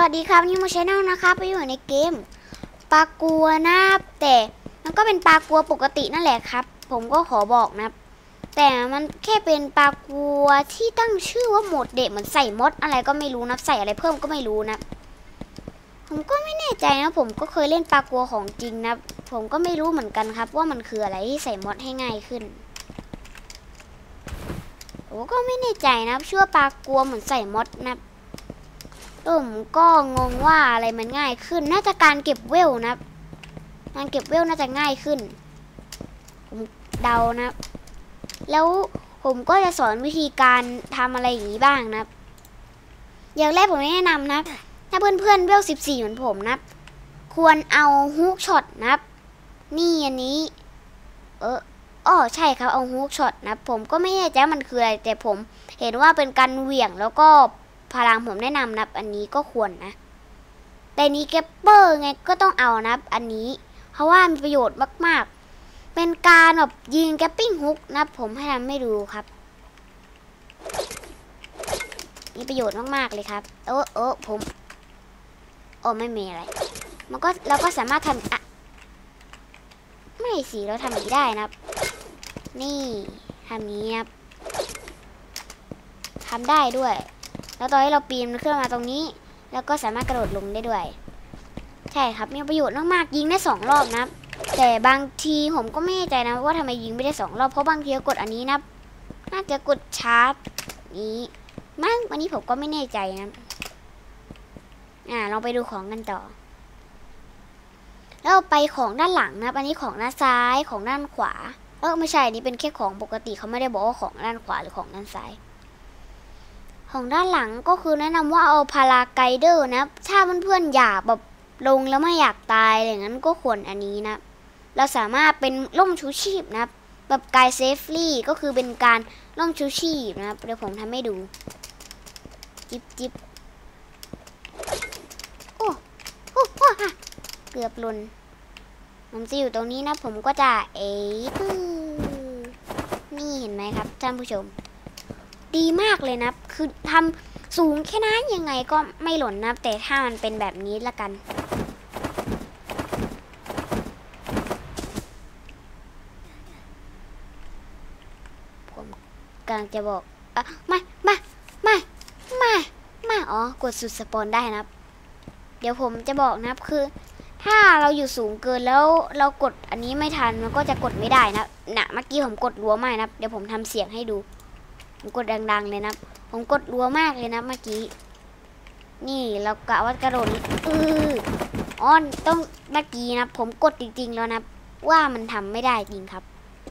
วัสดีครับนี่มาชแนลนะครับไปอยู่ในเกมปลากัวนะแต่มันก็เป็นปลากัวปกตินั่นแหละครับผมก็ขอบอกนะแต่มันแค่เป็นปลากัวที่ตั้งชื่อว่าโหมดเด็กเหมือนใส่มดอะไรก็ไม่รู้นะใส่อะไรเพิ่มก็ไม่รู้นะผมก็ไม่แน่ใจนะผมก็เคยเล่นปลากัวของจริงนะผมก็ไม่รู้เหมือนกันครับว่ามันคืออะไรที่ใส่มดให้ง่ายขึ้นผมก็ไม่แน่ใจนะชื่อปลากัวเหมือนใส่มดนะผมก็งงว่าอะไรมันง่ายขึ้นน่าจะการเก็บเวลนะการเก็บเวลน่าจะง่ายขึ้นผมเดานะแล้วผมก็จะสอนวิธีการทำอะไรอย่างนี้บ้างนะอย่างแรกผมแนะนำนะถ้าเพื่อนๆเวล14เหมือนผมนะควรเอาฮุกช็อตนะนี่อันนี้ใช่ครับเอาฮุกช็อตนะผมก็ไม่แน่ใจมันคืออะไรแต่ผมเห็นว่าเป็นการเหวี่ยงแล้วก็พลังผมแนะนำนะอันนี้ก็ควรนะแต่นี้เก็ปเปอร์ไงก็ต้องเอานะอันนี้เพราะว่ามีประโยชน์มากๆเป็นการแบบยิงแกปปิ้งฮุกนะผมให้ทำไม่ดูครับมีประโยชน์มากๆเลยครับผมไม่มีอะไรมันก็เราก็สามารถทำไม่สิเราทำอย่างนี้ได้นะนี่ทำนี้นะทำได้ด้วยแล้วตอนที่เราปีนมันขึ้นมาตรงนี้แล้วก็สามารถกระโดดลงได้ด้วยใช่ครับมีประโยชน์มากๆยิงได้2 รอบนะแต่บางทีผมก็ไม่แน่ใจนะว่าทำไมยิงไม่ได้2 รอบเพราะบางทีกดอันนี้นะน่าจะกดชาร์จนี้มั้งวันนี้ผมก็ไม่แน่ใจนะลองไปดูของกันต่อแล้วไปของด้านหลังนะอันนี้ของด้านซ้ายของด้านขวาไม่ใช่นี่เป็นแค่ของปกติเขาไม่ได้บอกว่าของด้านขวาหรือของด้านซ้ายของด้านหลังก็คือแนะนำว่าเอาพาราไกเดอร์นะถ้าเพื่อนๆอยากแบบลงแล้วไม่อยากตายอย่างนั้นก็ควรอันนี้นะเราสามารถเป็นร่มชูชีพนะแบบกายเซฟลี่ก็คือเป็นการร่มชูชีพนะเดี๋ยวผมทำให้ดูจิบโอ้เกือบหล่นผมจะอยู่ตรงนี้นะผมก็จะนี่เห็นไหมครับท่านผู้ชมดีมากเลยนะคือทำสูงแค่นั้นยังไงก็ไม่หล่นนะแต่ถ้ามันเป็นแบบนี้ละกันผมกำลังจะบอกไม่กดสุดสปอนได้นะเดี๋ยวผมจะบอกนะคือถ้าเราอยู่สูงเกินแล้วเรากดอันนี้ไม่ทันมันก็จะกดไม่ได้นะเมื่อกี้ผมกดรัวมากนะเดี๋ยวผมทำเสียงให้ดูผมกดดังๆเลยนะผมกดรัวมากเลยนะเมื่อกี้นี่เรากะว่ากระโดดต้องเมื่อกี้นะผมกดจริงๆแล้วนะว่ามันทำไม่ได้จริงครับ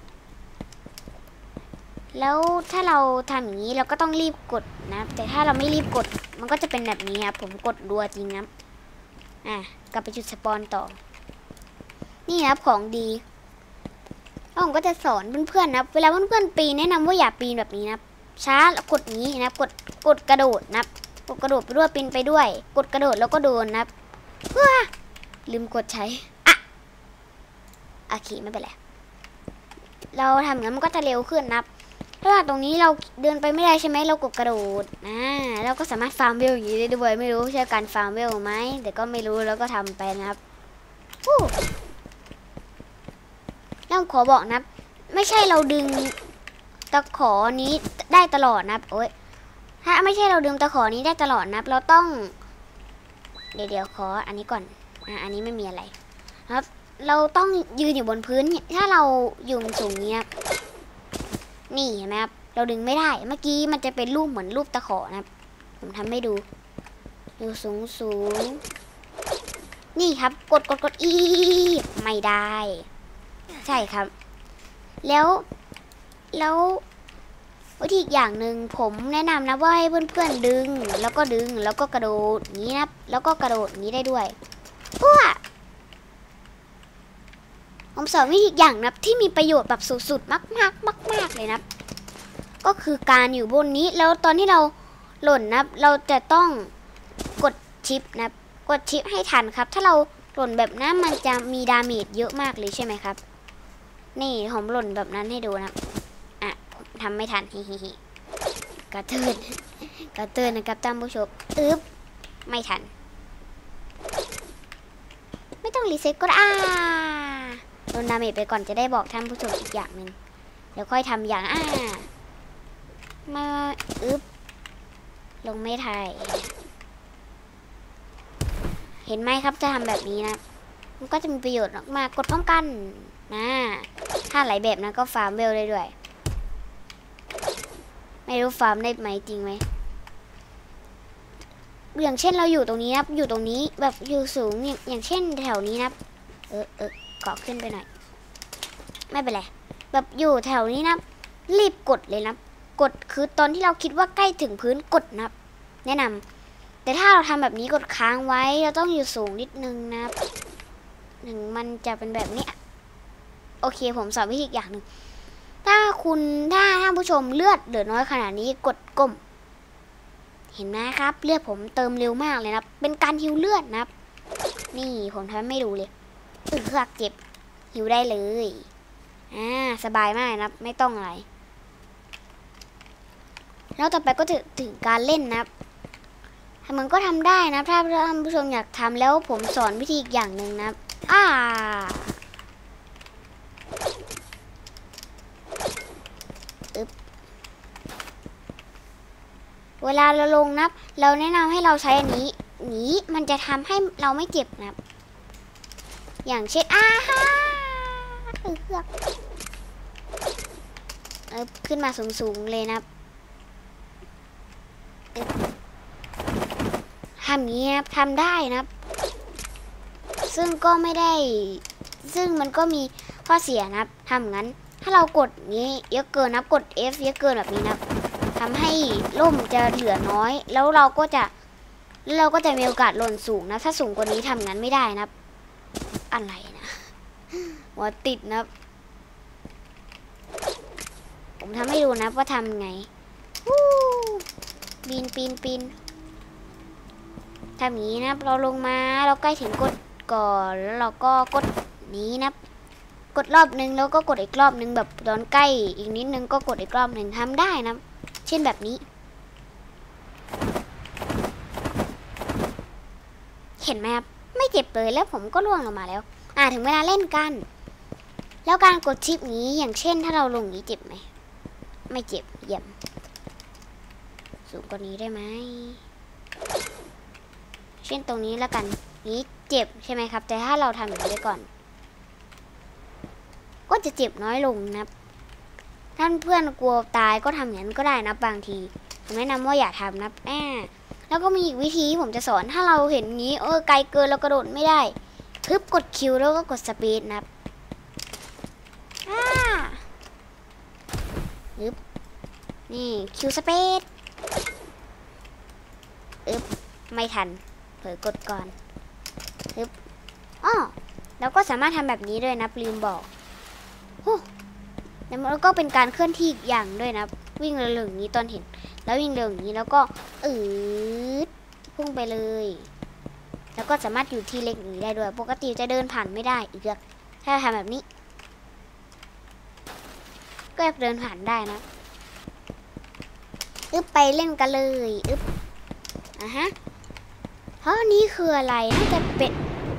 แล้วถ้าเราทำอย่างนี้เราก็ต้องรีบกดนะแต่ถ้าเราไม่รีบกดมันก็จะเป็นแบบนี้ครับผมกดรัวจริงนะกลับไปจุดสปอนต่อนี่นะของดีแล้วผมก็จะสอนเพื่อนๆนะเวลาเพื่อนๆปีนแนะนำว่าอย่าปีนแบบนี้นะช้าแล้วกดนี้นะกดกระโดดนะกดกระโดดไปด้วยปีนไปด้วยกดกระโดดแล้วก็โดนนะลืมกดใช้โอเคไม่เป็นไรเราทำอย่างนั้นมันก็จะเร็วขึ้นนะถ้าตรงนี้เราเดินไปไม่ได้ใช่ไหมเรากดกระโดดเราก็สามารถฟาร์มเวลอย่างนี้ได้ด้วยไม่รู้ใช่การฟาร์มเวลไหมแต่ก็ไม่รู้แล้วก็ทำไปนะครับต้องขอบอกนะไม่ใช่เราดึงตะขอนี้ได้ตลอดนะถ้าไม่ใช่เราดึงตะขอนี้ได้ตลอดนะเราต้องเดี๋ยวขออันนี้ก่อนอันนี้ไม่มีอะไรครับเราต้องยืนอยู่บนพื้นถ้าเราอยู่สูงเนี้ยนี่เห็นไหมครับเราดึงไม่ได้เมื่อกี้มันจะเป็นรูปเหมือนรูปตะขอนะครับผมทำให้ดูอยู่สูงนี่ครับกดไม่ได้ใช่ครับแล้ววิธีอีกอย่างหนึ่งผมแนะนำนะว่าให้เพื่อนๆดึงแล้วก็กระโดดนี้นะแล้วก็กระโดดนี้ได้ด้วยผมสอนวิธีอีกอย่างนะที่มีประโยชน์แบบสุดๆมากเลยนะก็คือการอยู่บนนี้แล้วตอนที่เราหล่นนะเราจะต้องกดชิปนะกดชิปให้ทันครับถ้าเราหล่นแบบนั้นมันจะมีดาเมจเยอะมากเลยใช่ไหมครับนี่ผมหล่นแบบนั้นให้ดูนะผมทำไม่ทันกระเทือนนะครับท่านผู้ชมไม่ทันรีเซ็ตก็ได้โดนดาเมจไปก่อนจะได้บอกท่านผู้ชมอีกอย่างหนึ่งเดี๋ยวค่อยทำอย่างมาลงไม่ถ่ายเห็นไหมครับจะทำแบบนี้นะมันก็จะมีประโยชน์มากกดพร้อมกันนะถ้าหลายแบบนะก็ฟาร์มเวลได้ด้วยไม่รู้ฟาร์มได้ไหมจริงไหมอย่างเช่นเราอยู่ตรงนี้นะอยู่ตรงนี้แบบอยู่สูงอย่างเช่นแถวนี้นะเกาะขึ้นไปหน่อยไม่เป็นไรแบบอยู่แถวนี้นะรีบกดเลยนะกดคือตอนที่เราคิดว่าใกล้ถึงพื้นกดนะแนะนำแต่ถ้าเราทำแบบนี้กดค้างไว้เราต้องอยู่สูงนิดนึงนะมันจะเป็นแบบนี้โอเคผมสอนวิธีอย่างหนึ่งถ้าท่านผู้ชมเลือดเหลือน้อยขนาดนี้กดก้มเห็นไหมครับเลือดผมเติมเร็วมากเลยนะเป็นการฮิวเลือดนะนี่ผมทำไม่ดูเลยเครือกเจ็บฮิวได้เลยสบายมากนะไม่ต้องอะไรแล้วต่อไปก็ถึงการเล่นนะมันก็ทำได้นะถ้าท่านผู้ชมอยากทำแล้วผมสอนวิธีอีกอย่างหนึ่งนะเวลาเราลงนะเราแนะนำให้เราใช้อันนี้มันจะทำให้เราไม่เจ็บนะอย่างเช่นขึ้นมาสูงๆเลยนะทำนี้นะทำได้นะซึ่งก็ไม่ได้ซึ่งมันก็มีข้อเสียนะทำงั้นถ้าเรากดนี้เยอะเกินนะกด F เยอะเกินแบบนี้นะทำให้ล่มจะเหลือน้อยแล้วเราก็จะมีโอกาสหล่นสูงนะถ้าสูงกว่านี้ทำงั้นไม่ได้นะอะไรนะหัวติดนะผมทำให้ดูนะว่าทำไงปีนทำอย่างนี้นะเราลงมาเราใกล้ถึงกดก่อนแล้วเราก็กดนี้นะกดรอบนึงแล้วก็กดอีกรอบนึงแบบตอนใกล้อีกนิดนึงก็กดอีกรอบนึงทำได้นะเช่นแบบนี้เห็นไหมครับไม่เจ็บเลยแล้วผมก็ล่วงลงมาแล้วถึงเวลาเล่นกันแล้วการกดชิปนี้อย่างเช่นถ้าเราลงนี้เจ็บไหมไม่เจ็บเยี่ยมสูงกว่านี้ได้ไหมเช่นตรงนี้แล้วกันนี้เจ็บใช่ไหมครับแต่ถ้าเราทำอย่างนี้ไปก่อนก็จะเจ็บน้อยลงนะท่านเพื่อนกลัวตายก็ทำอย่างนั้นก็ได้นะบางทีผมแนะนำว่าอย่าทำนะแล้วก็มีอีกวิธีผมจะสอนถ้าเราเห็นนี้ไกลเกินเรากระโดดไม่ได้กดคิวแล้วก็กดสปีดนะนี่คิวสปีดไม่ทันเผลอกดก่อนแล้วก็สามารถทำแบบนี้ด้วยนะลืมบอกแล้วก็เป็นการเคลื่อนที่อีกอย่างด้วยนะวิ่งเร็วอย่างนี้ตอนเห็นแล้ววิ่งเร็วอย่างนี้แล้วก็พุ่งไปเลยแล้วก็สามารถอยู่ที่เล็กนี้ได้ด้วยปกติจะเดินผ่านไม่ได้อีกถ้าทำแบบนี้ก็เดินผ่านได้นะไปเล่นกันเลยเพราะนี้คืออะไรน่าจะเป็น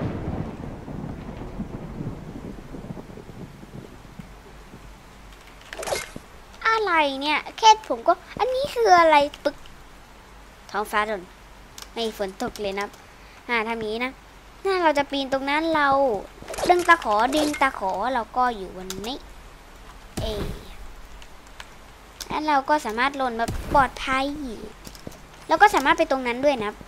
อะไรเนี่ยแค่ผมก็อันนี้คืออะไรปึ๊กท้องฟ้าดนไม่ฝนตกเลยนะทำนี้นะถ้าเราจะปีนตรงนั้นเราดึงตะขอเราก็อยู่บนนี้แล้วเราก็สามารถหล่นแบบปลอดภัยแล้วก็สามารถไปตรงนั้นด้วยนะ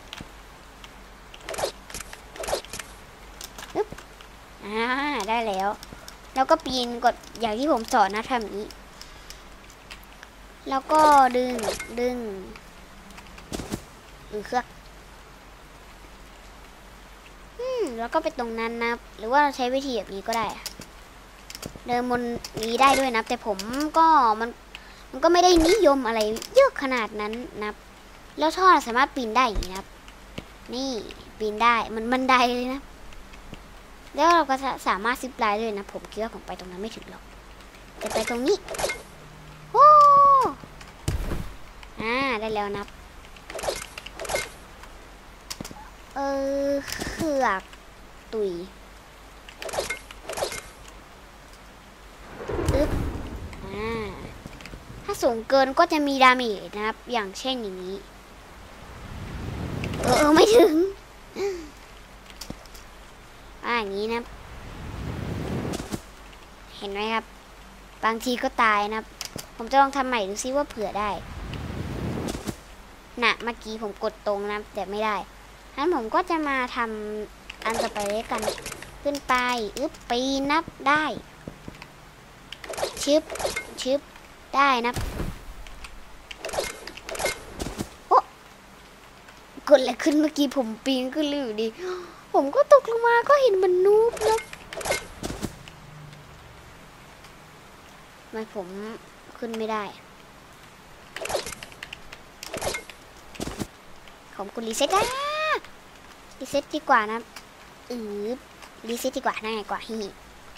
ได้แล้วก็ปีนกดอย่างที่ผมสอนนะทำนี้แล้วก็ดึงเครื่องแล้วก็ไปตรงนั้นนะหรือว่าเราใช้วิธีแบบนี้ก็ได้เดินบนนี้ได้ด้วยนะแต่ผมก็มันก็ไม่ได้นิยมอะไรเยอะขนาดนั้นนะแล้วท่อสามารถปีนได้อย่างนี้นะนี่ปีนได้มันบันไดเลยนะแล้วเราก็สามารถซิปไลน์ด้วยนะผมคิดว่าผมไปตรงนั้นไม่ถึงหรอกจะไปตรงนี้ได้แล้วนะเขือกตุยถ้าสูงเกินก็จะมีดาเมจนะครับอย่างเช่นอย่างนี้ไม่ถึงอย่างนี้นะเห็นไหมครับบางทีก็ตายนะครับผมจะลองทำใหม่ดูซิว่าเผื่อได้น่ะเมื่อกี้ผมกดตรงนะแต่ไม่ได้งั้นผมก็จะมาทำอันต่อไปเลยกันขึ้นไปปีนนับได้ชึบได้นะโอ้กดอะไรขึ้นเมื่อกี้ผมปีนขึ้นเลยอยู่ดีผมก็ตกลงมาก็เห็นมันนูบนะทำไมผมขึ้นไม่ได้ผมกดรีเซ็ตรีเซ็ตดีกว่านะรีเซ็ตดีกว่าง่ายกว่าฮี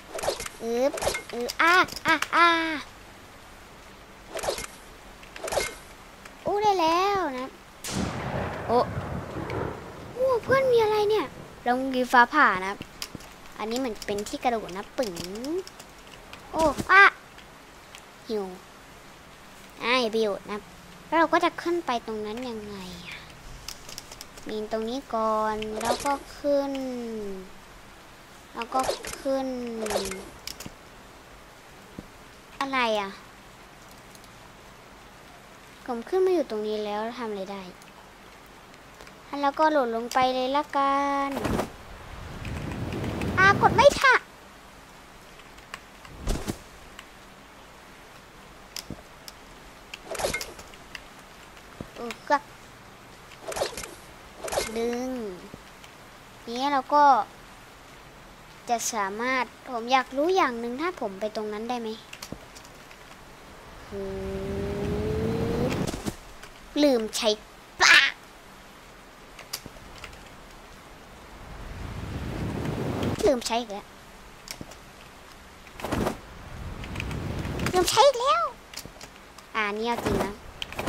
ได้แล้วนะโอ้เพื่อนมีอะไรเนี่ยลองกีฟ้าผ่านะอันนี้เหมือนเป็นที่กระโดดนะปึ๋งหิวอย่าไปหยุดนะแล้วเราก็จะขึ้นไปตรงนั้นยังไงมีตรงนี้ก่อนแล้วก็ขึ้นอะไรผมขึ้นมาอยู่ตรงนี้แล้วทำอะไรได้แล้วก็โหลดลงไปเลยละกันกดไม่ทันก็ดึงนี้เราก็จะสามารถผมอยากรู้อย่างหนึ่งถ้าผมไปตรงนั้นได้ไหมลืมใช้ปากลืมใช้อีกแล้วนี่เอาจริงนะ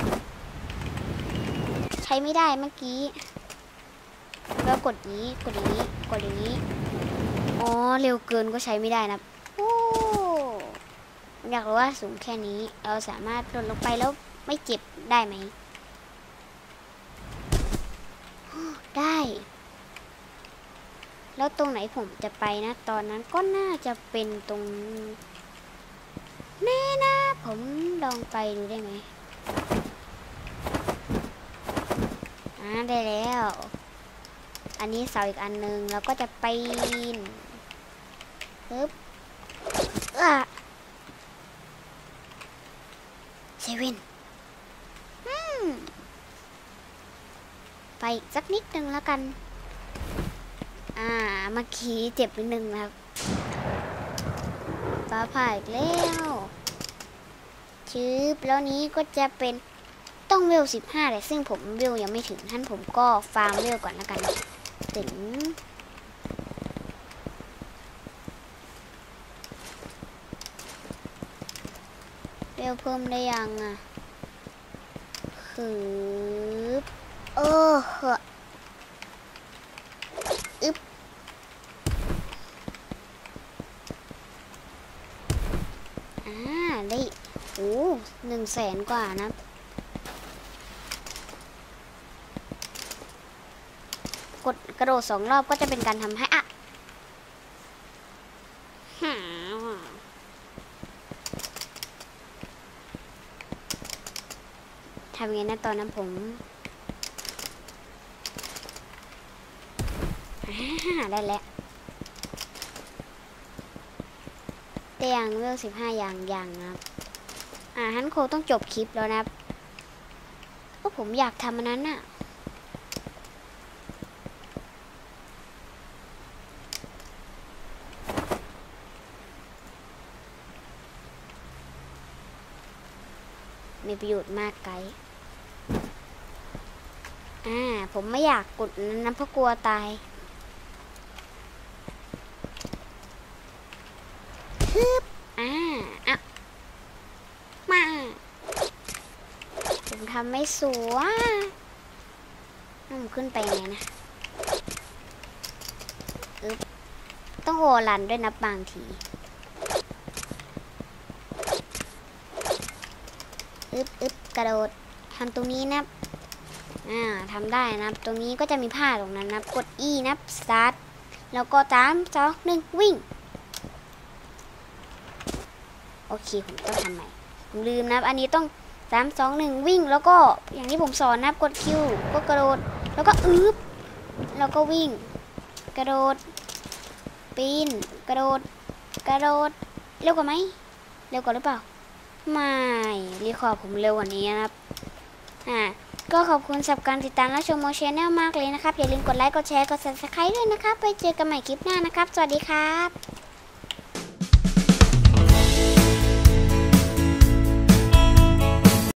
ใช้ไม่ได้เมื่อกี้แล้วกดนี้กดอย่างนี้เร็วเกินก็ใช้ไม่ได้นะอยากรู้ว่าสูงแค่นี้เราสามารถลดลงไปแล้วไม่เจ็บได้ไหมได้แล้วตรงไหนผมจะไปนะตอนนั้นก็น่าจะเป็นตรงนี่นะผมลองไปดูได้ไหมได้แล้วอันนี้เสาอีกอันนึงแล้วก็จะปีนเซเว่นไปอีกสักนิดนึงแล้วกันเมื่อกี้เจ็บไปหนึ่งนะครับฟ้าผ่าอีกแล้วแล้วนี้ก็จะเป็นต้องเวล15แต่ซึ่งผมเวลยังไม่ถึงท่านผมก็ฟาร์มเวลก่อนแล้วกันถึงเวลเพิ่มได้ยังได้100,000 กว่านะกดกระโดด2 รอบก็จะเป็นการทำให้ทำไงนะตอนนั้นผมได้แล้วแต่ยังเวล15อย่างนะครับฮันโคต้องจบคลิปแล้วนะครับก็ผมอยากทำอันนั้นมีประโยชน์มากไกด์ผมไม่อยากกดนั้นเพราะกลัวตายมาผมทำไม่สวยขึ้นไปไงนะต้องโอรันด้วยนะบางทีกระโดดทำตรงนี้นะครับทำได้นะครับตรงนี้ก็จะมีผ้าตรงนั้นนะครับกด E นะครับ start แล้วก็3 2 1วิ่งโอเคผมต้องทำใหม่ผมลืมนะครับอันนี้ต้อง3 2 1วิ่งแล้วก็อย่างที่ผมสอนนะครับกด Q ก็กระโดดแล้วก็แล้วก็วิ่งกระโดดปีนกระโดดเร็วกว่าไหมเร็วกว่าหรือเปล่าไม่รีคอร์ดผมเร็วกว่านี้นะครับก็ขอบคุณสำหรับการติดตามและชมโมชแนลมากเลยนะครับอย่าลืมกดไลค์กดแชร์กด Subscribe ด้วยนะครับไปเจอกันใหม่คลิปหน้านะครับสวัสดีครับ